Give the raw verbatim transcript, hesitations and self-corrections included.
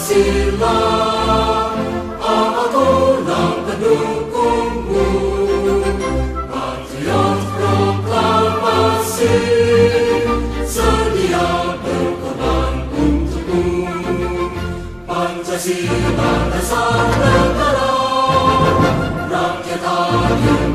Pancasila, akulah pendukungmu. Patriot proklamasi, sedia berkorban untukmu. Pancasila dasar negara, rakyat adil